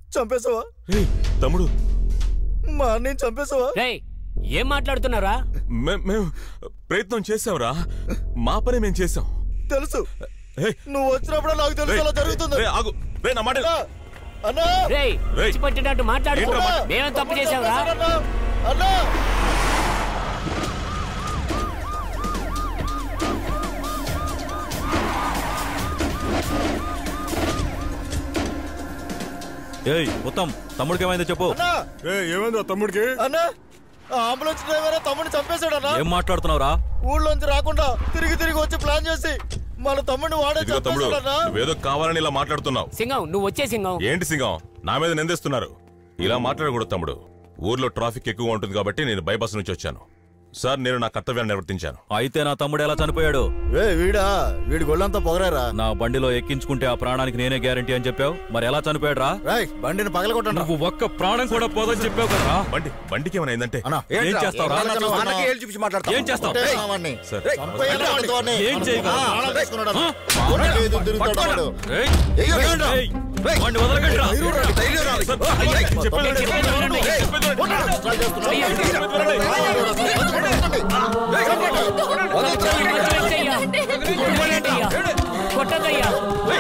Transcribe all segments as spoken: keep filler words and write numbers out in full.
చంపేసావా తమ్ముడు? మా అన్నయ్య చంపేసావా? ఏం మాట్లాడుతున్నారా? మేము ప్రయత్నం చేసాంరా, మా పని మేము చేసాం. తెలుసు, నువ్వు వచ్చినప్పుడు నాకు తెలుసు అలా జరుగుతుంది. ఆగు, నా మాట అన్నా. పట్టినట్టు మాట్లాడుకో. మేమేం తప్పు చేసావురా? అన్నా ఏయ్ ఉత్తమ్, తమ్ముడికి ఏమైందో చెప్పు. ఏమైందో తమ్ముడికి? అన్నా, అంబులెన్స్ డ్రైవర్ తమ్ముడిని చంపేశాడన్నా. ఏం మాట్లాడుతున్నావురా? ఊళ్ళోంచి రాకుండా తిరిగి తిరిగి వచ్చి ప్లాన్ చేసి మన తమ్ముడిని వాడే చంపేశాడన్నా. నువ్వేదో కావాలని ఇలా మాట్లాడుతున్నావు. సింగం, నువ్వు వచ్చే సింగం. ఏంటి సింగం, నా మీద నిందిస్తున్నారు? ఇలా మాట్లాడకూడదు తమ్ముడు. ఊర్లో ట్రాఫిక్ ఎక్కువ ఉంటుంది కాబట్టి నేను బైపాస్ నుంచి వచ్చాను. సార్, నేను నా కర్తవ్యాన్ని నిర్వర్తించాను. అయితే నా తమ్ముడు ఎలా చనిపోయాడు? వీడా వీడి గొళ్ళంతా పొగరారా. నా బండిలో ఎక్కించుకుంటే ఆ ప్రాణానికి నేనే గ్యారంటీ అని చెప్పావు, మరి ఎలా చనిపోయాడు రా? బండిని పగలగొట్టండి. నువ్వు ఒక్క ప్రాణం కూడా పోదని చెప్పావు కదా. బండి బండికి ఏమైనా అయిందంటే ఏం చేస్తావు? ఏం చేస్తావు? ఏం కొట్టదయ్యా.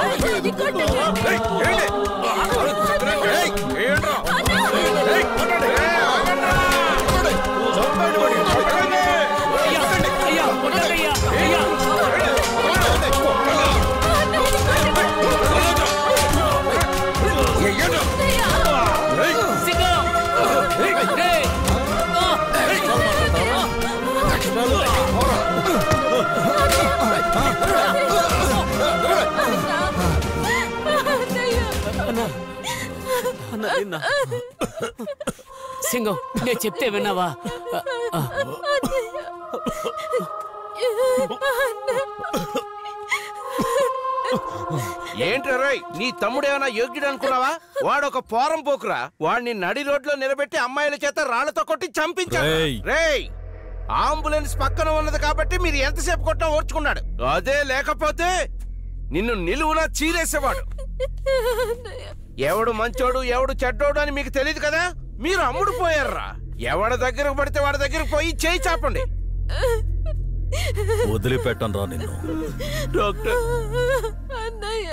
సింగం, నేను చెప్తే విన్నావా? ఏంట్రా నీ తమ్ముడేమైనా యోగ్యుడు అనుకున్నావా? వాడొక పోరం పోకురా. వాడిని నడి రోడ్లో నిలబెట్టి అమ్మాయిల చేత రాళ్లతో కొట్టి చంపించాడు. రేయ్, అంబులెన్స్ పక్కన ఉన్నది కాబట్టి మీరు ఎంతసేపు కొట్టా ఓర్చుకున్నాడు. అదే లేకపోతే నిన్ను నిలువునా చీరేసేవాడు. ఎవడు మంచోడు ఎవడు చెడ్డోడు అని మీకు తెలియదు కదా. మీరు అమ్ముడు పోయారా. ఎవడ దగ్గరకు పడితే వాడి దగ్గరకు పోయి చేయి చాపండి. వదిలిపెట్టను రా నిన్ను. డాక్టర్, అన్నయ్య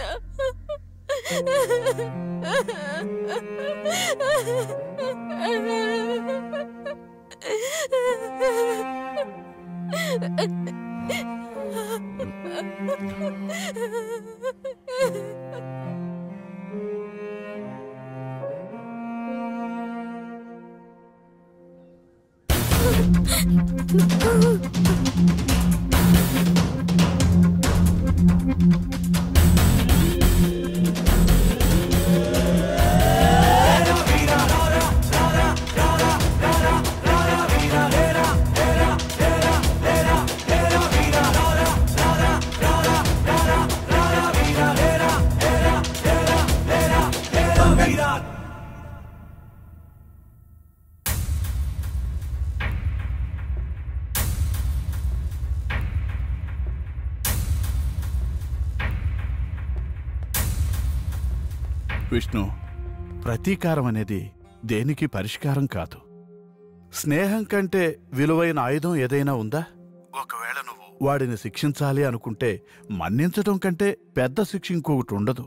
విష్ణు, ప్రతీకారం అనేది దేనికి పరిష్కారం కాదు. స్నేహం కంటే విలువైన ఆయుధం ఏదైనా ఉందా? ఒకవేళ నువ్వు వాడిని శిక్షించాలి అనుకుంటే మన్నించడం కంటే పెద్ద శిక్ష ఇంకొకటి ఉండదు.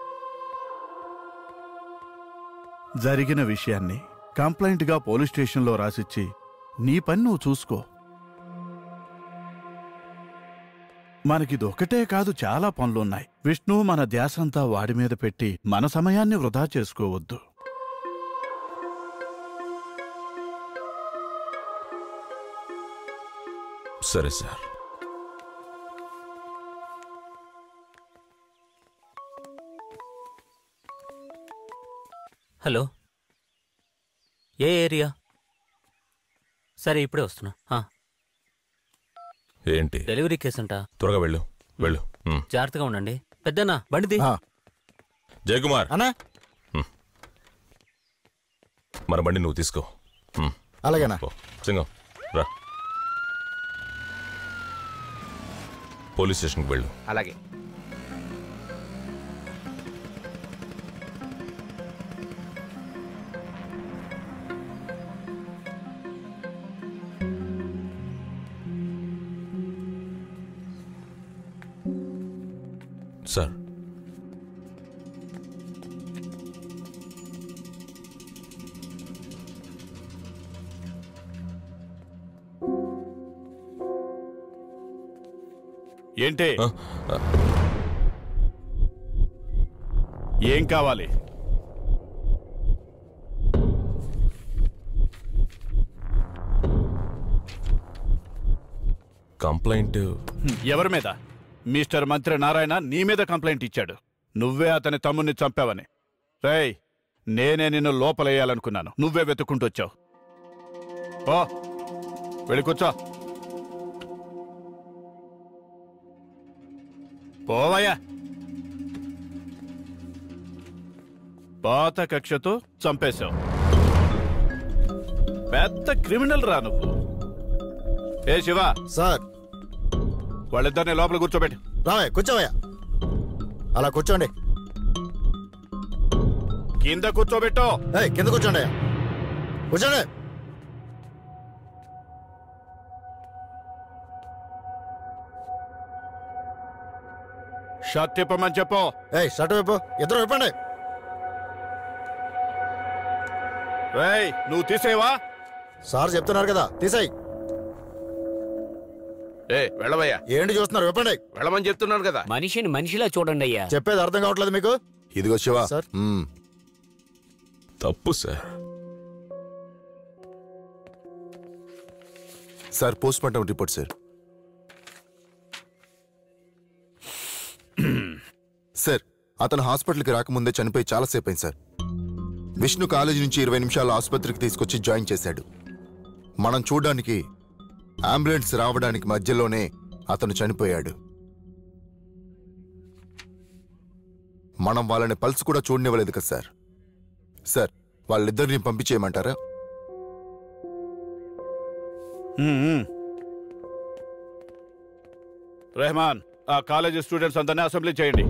జరిగిన విషయాన్ని కంప్లైంట్గా పోలీస్ స్టేషన్లో రాసిచ్చి నీ పని నువ్వు చూసుకో. మనకిదొక్కటే కాదు, చాలా పనులున్నాయి. విష్ణు, మన ధ్యాసంతా వాడి మీద పెట్టి మన సమయాన్ని వృధా చేసుకోవద్దు. సరే సార్. హలో, ఏ ఏరియా? సరే, ఇప్పుడే వస్తున్నా. ఏంటి? డెలివరీ కేసు అంట. త్వరగా వెళ్ళు వెళ్ళు. జాగ్రత్తగా ఉండండి. పెద్దనా బండిది. జయకుమార్ అన్నా, మన బండి నువ్వు తీసుకో. అలాగేనా? సింగం రా, పోలీస్ స్టేషన్కి వెళ్ళు. అలాగే. సార్ ఏంటి ఏం కావాలి? కంప్లైంట్ ఎవరి మీద? మిస్టర్ మంత్రి నారాయణ నీ మీద కంప్లైంట్ ఇచ్చాడు. నువ్వే అతని తమ్ముణ్ణి చంపావని. రేయ్, నేనే నిన్ను లోపలేయాలనుకున్నాను, నువ్వే వెతుక్కుంటూ వచ్చావు. ఓ వెళ్ళి కూర్చో. పోవయ్యా. పాత కక్షతో చంపేశావు. పెద్ద క్రిమినల్ రా నువ్వు. ఏ శివ, సార్ వాళ్ళిద్దరిని లోపల కూర్చోబెట్టు. రావయ్య, కూర్చోవయ్యా. అలా కూర్చోండి. కింద కూర్చోబెట్టు. ఏయ్, కింద కూర్చోండి. కూర్చోండి. షర్ట్ తిప్పమని చెప్పు. ఏయ్, షర్ట్ వైపు ఇద్దరు విప్పండి. రేయ్, నువ్వు తీసేవా? సార్ చెప్తున్నారు కదా, తీసేయ్. ఏ వెళ్ళవయ్యా. ఏంటి చూస్తున్నారు? విప్పండి. వెళ్ళమని చెప్తున్నాను కదా. మనిషిని మనిషిలా చూడండి అయ్యా. చెప్పేది అర్థం కావట్లేదు మీకు? ఇదిగో శివ సార్. మ్మ్. తప్పు sir. Sir post mortem report sir. Sir అతను హాస్పిటల్కి రాకముందే చనిపోయి చాలాసేపు అయింది సార్. విష్ణు కాలేజీ నుంచి ఇరవై నిమిషాలు ఆసుపత్రికి తీసుకొచ్చి జాయిన్ చేశాడు. మనం చూడడానికి అంబులెన్స్ రావడానికి మధ్యలోనే అతను చనిపోయాడు. మనం వాళ్ళని పల్స్ కూడా చూడనివ్వలేదు కదా సార్. సార్ వాళ్ళిద్దరిని పంపించేయమంటారా? రెహమాన్, ఆ కాలేజీ స్టూడెంట్స్ అందరినీ అసెంబ్లీ చేయండి.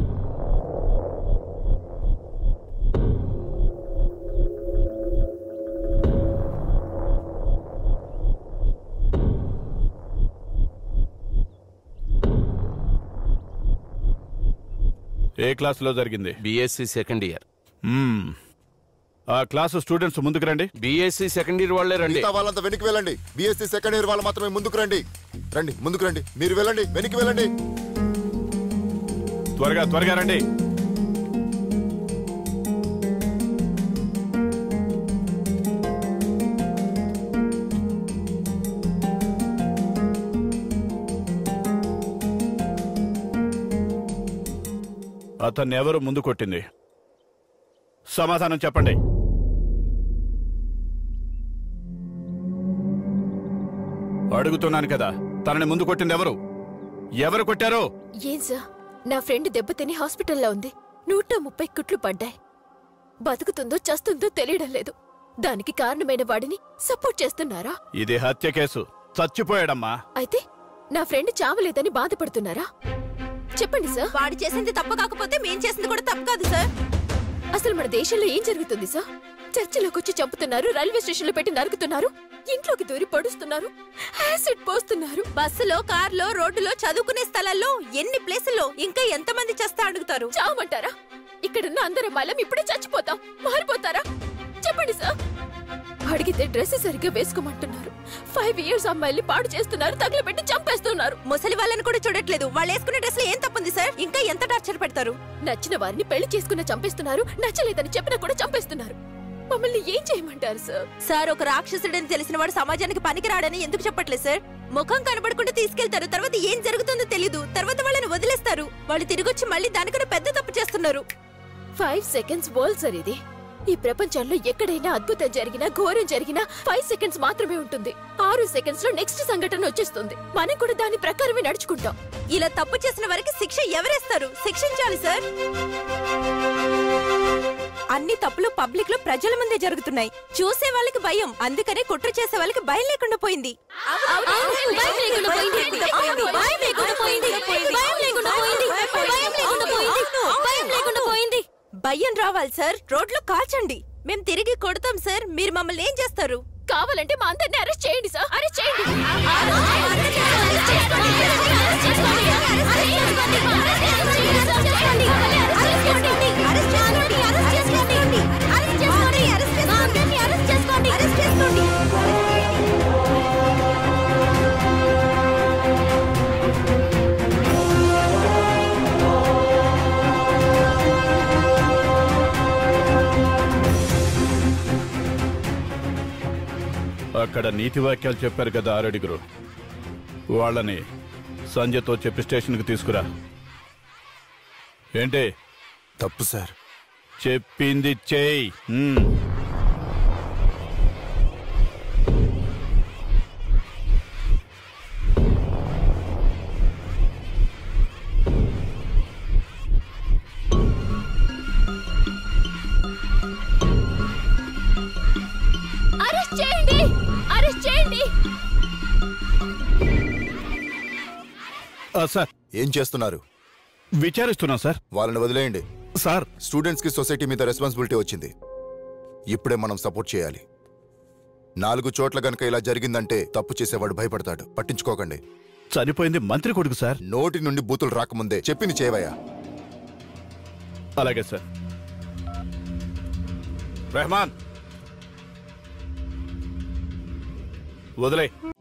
ఏ క్లాసులో జరిగింది? BSc second year. ఆ క్లాసు స్టూడెంట్స్ ముందుకు రండి. బిఎస్సి సెకండ్ ఇయర్ వాళ్ళే రండి. మిగతా వాళ్ళంతా వెనక్కి వెళ్ళండి. బిఎస్సి సెకండ్ ఇయర్ వాళ్ళు మాత్రమే ముందుకు రండి. రండి, ముందుకు రండి. మీరు వెళ్ళండి, వెనక్కి వెళ్ళండి. త్వరగా త్వరగా రండి. అతన్ని ఎవరు ముందు కొట్టింది? సమాధానం చెప్పండి. అడుగుతున్నాను కదా, తనని ముందు కొట్టింది ఎవరు? ఎవరు కొట్టారు? ఏం సార్, నా ఫ్రెండ్ దెబ్బతిని హాస్పిటల్లో ఉంది. నూట ముప్పై కుట్లు పడ్డాయి. బతుకుతుందో చస్తుందో తెలియడం లేదు. దానికి కారణమైన వాడిని సపోర్ట్ చేస్తున్నారా? ఇది హత్య కేసు. చచ్చిపోయాడమ్మా. అయితే నా ఫ్రెండ్ చావలేదని బాధపడుతున్నారా? చెప్పండి సార్. వాడు చేసింది తప్పు కాకపోతే మేం చేసింది కూడా తప్పు కాదు సార్. అసలు మన దేశంలో ఏం జరుగుతుంది సార్? చర్చిలోకి వచ్చి చంపుతున్నారు, రైల్వే స్టేషన్ లో పెట్టి నరుకుతున్నారు, ఇంట్లోకి దూరి పడుస్తున్నారు, యాసిడ్ పోస్తున్నారు. బస్సులో, కార్లో, రోడ్డులో, చదువుకునే స్థలాల్లో, ఎన్ని ప్లేసుల్లో ఇంకా ఎంతమంది చేస్తా అడుగుతారు. చావమంటారా? ఇక్కడున్న అందరం మళ్ళం ఇప్పుడే చచ్చిపోతాం. మారిపోతారా? చెప్పండి సార్. అడిగితే డ్రెస్ సరిగ్గా వేసుకోమంటున్నారు. ఫైవ్ ఇయర్స్ అమ్మాయిల్ని పాడు చేస్తున్నారు, తగలబెట్టి చంపేస్తున్నారు. ముసలి వాళ్ళని కూడా చూడట్లేదు. వాళ్ళు వేసుకునే డ్రెస్ లో ఏం తప్పుంది సార్? ఇంకా ఎంత టార్చర్ పెడతారు? నచ్చిన వారిని పెళ్లి చేసుకున్న చంపేస్తున్నారు, నచ్చలేదని చెప్పినా కూడా చంపేస్తున్నారు. మమ్మల్ని ఏం చేయమంటారు సార్? సార్, ఒక రాక్షసుడని తెలిసిన వాడు సమాజానికి పనికిరాడని ఎందుకు చెప్పట్లేదు సార్? ముఖం కనబడకుండా తీసుకెళ్తారు, తర్వాత ఏం జరుగుతుందో తెలీదు, తర్వాత వాళ్ళని వదిలేస్తారు. వాళ్ళు తిరిగొచ్చి మళ్ళీ దానికన్నా పెద్ద తప్పు చేస్తున్నారు. ఫైవ్ సెకండ్స్ వరల్డ్ సార్ ఇది. ఈ ప్రపంచంలో ఎక్కడైనా అద్భుతం జరిగినా, ఘోరం జరిగినా ఫైవ్ సెకండ్స్ మాత్రమే ఉంటుంది. ఆరు సెకండ్స్ లో నెక్స్ట్ సంఘటన వచ్చేస్తుంది. మనం కూడా దాని ప్రకారమే నడుచుకుంటాం. ఇలా తప్పు చేసిన వారికి శిక్ష ఎవరేస్తారు? శిక్షించాలి సార్. అన్ని తప్పులు పబ్లిక్ లో ప్రజల ముందే జరుగుతున్నాయి. చూసే వాళ్ళకి భయం, అందుకనే కుట్ర చేసే వాళ్ళకి భయం లేకుండా పోయింది. భయం రావాలి సార్. రోడ్లో కాల్చండి, మేము తిరిగి కొడతాం సార్. మీరు మమ్మల్ని ఏం చేస్తారు? కావాలంటే మా అందరిని అరెస్ట్ చేయండి సార్. అరెస్ట్ చేయండి. అక్కడ నీతి వాక్యాలు చెప్పారు కదా ఆరడుగురు, వాళ్ళని సంజయ్తో చెప్పి స్టేషన్కి తీసుకురా. ఏంటి? తప్పు సార్. చెప్పింది చేయి. అరెస్ట్ చేయండి, అరెస్ట్ చేయండి. సార్, ఏం చేస్తున్నారు? విచారిస్తున్నా సార్. వాళ్ళని వదిలేయండి సార్. స్టూడెంట్స్ కి సొసైటీ మీద రెస్పాన్సిబిలిటీ వచ్చింది. ఇప్పుడే మనం సపోర్ట్ చేయాలి. నాలుగు చోట్ల గనక ఇలా జరిగిందంటే తప్పు చేసేవాడు భయపడతాడు. పట్టించుకోకండి. చనిపోయింది మంత్రి కొడుకు సార్. నోటి నుండి బూతులు రాకముందే చెప్పింది చేయవయ్యా. అలాగే సార్. రెహమాన్, వదిలే.